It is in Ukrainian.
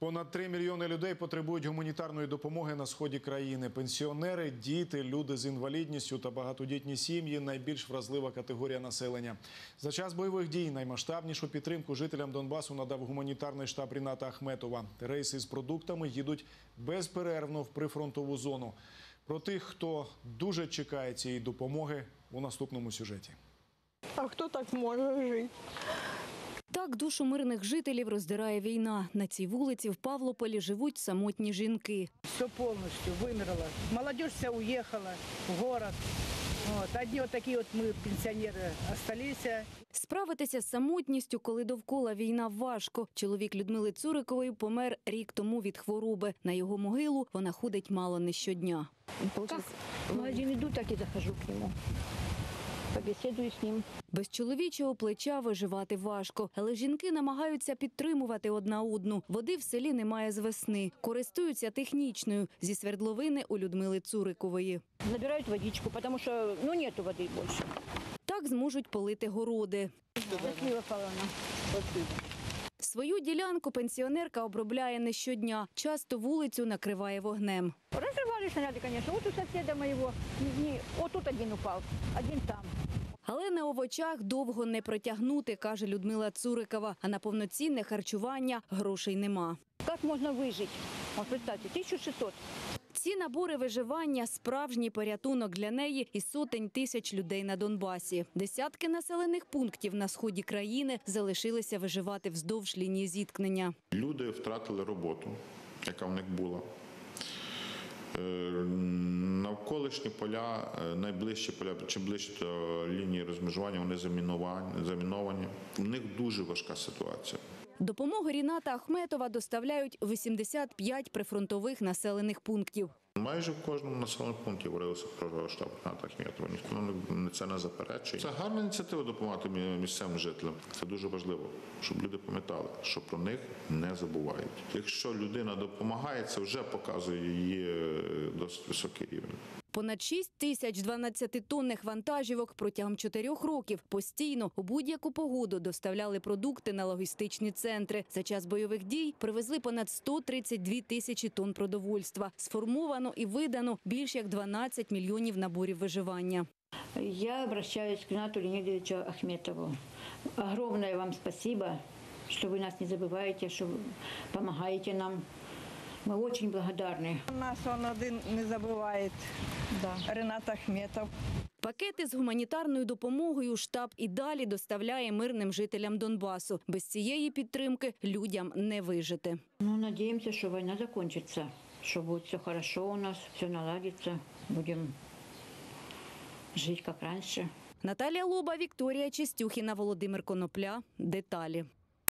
Понад 3 мільйони людей потребують гуманітарної допомоги на сході країни. Пенсіонери, діти, люди з інвалідністю та багатодітні сім'ї – найбільш вразлива категорія населення. За час бойових дій наймасштабнішу підтримку жителям Донбасу надав гуманітарний штаб Ріната Ахметова. Рейси з продуктами їдуть безперервно в прифронтову зону. Про тих, хто дуже чекає цієї допомоги, у наступному сюжеті. А хто так може жити? Так душу мирних жителів роздирає війна. На цій вулиці в Павлополі живуть самотні жінки. Все повністю вимерло. Молодежь вся уїхала в город. Одні такі ми, пенсіонери, залишилися. Справитися з самотністю, коли довкола війна, важко. Чоловік Людмили Цурикової помер рік тому від хвороби. На його могилу вона ходить мало не щодня. Как в магазин иду, так и захожу к нему. Побеседую з ним. Без чоловічого плеча виживати важко. Але жінки намагаються підтримувати одна одну. Води в селі немає з весни. Користуються технічною зі свердловини у Людмили Цурикової. Набирають водичку, тому що нету води більше. Так зможуть полити городи. Людмила Павловна. Свою ділянку пенсіонерка обробляє не щодня. Часто вулицю накриває вогнем. Разрывали снаряды, конечно. Вот у соседа моего, вот тут один упал, один там. Але на овочах довго не протягнути, каже Людмила Цурикова. А на повноцінне харчування грошей нема. Как можно выжить? Вот представьте, 1600. Ці набори виживання – справжній порятунок для неї і сотень тисяч людей на Донбасі. Десятки населених пунктів на сході країни залишилися виживати вздовж лінії зіткнення. Люди втратили роботу, яка в них була. Навколишні поля, найближчі поля, чим ближче до лінії розмежування, вони заміновані. У них дуже важка ситуація. Допомогу Ріната Ахметова доставляють 85 прифронтових населених пунктів. Майже в кожному населеному пункті говорилося про штаб Ріната Ахметова. Ніхто це не заперечує. Це гарна ініціатива допомагати місцевим жителям. Це дуже важливо, щоб люди пам'ятали, що про них не забувають. Якщо людина допомагає, це вже показує її досить високий рівень. Понад 6 тисяч 12-тонних вантажівок протягом 4 років постійно у будь-яку погоду доставляли продукти на логістичні центри. За час бойових дій привезли понад 132 тисячі тонн продовольства. Сформовано і видано більш як 12 мільйонів наборів виживання. Я обращаюсь к Ринату Леонидовичу Ахметову. Огромное вам спасибо, что вы нас не забываете, что помогаете нам. Мы очень благодарны. Нас он один не забуває, Ринат Ахметов. Пакети з гуманітарною допомогою штаб і далі доставляє мирним жителям Донбасу. Без цієї підтримки людям не вижити. Надеемся, что война закончится, что будет все хорошо у нас, все наладится, будем жить как раньше. Наталія Лоба, Вікторія Чистюхіна, Володимир Конопля. Деталі.